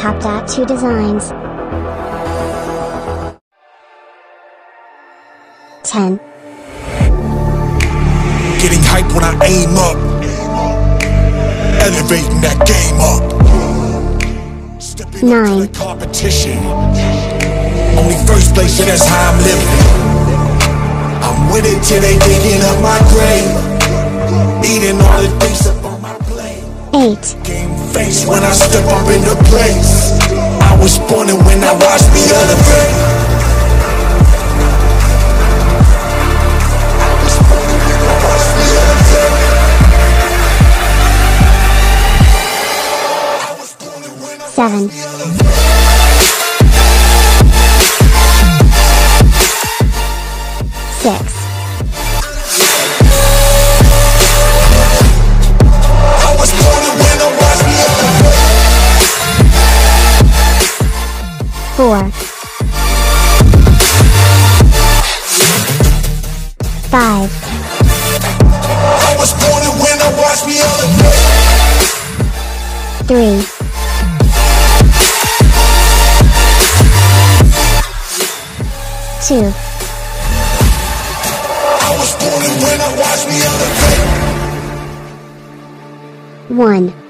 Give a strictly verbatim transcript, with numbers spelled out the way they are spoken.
Top Tattoo Designs. ten. Getting hype when I aim up, elevating that game up. Stepping up to the competition. Only first place, and that's how I'm living. I'm with it till they digging up my grave, eating all the things up on my plate. eight. Game face when I step up in the place. I was born and when I watched me elevate. I was born and when I watched me elevate. I was born and when I seven. watched me elevate. six. I was born and when I watched me elevate. four. five. I was born and when I watched me elevate. three. two. I was born and when I watched me elevate. one.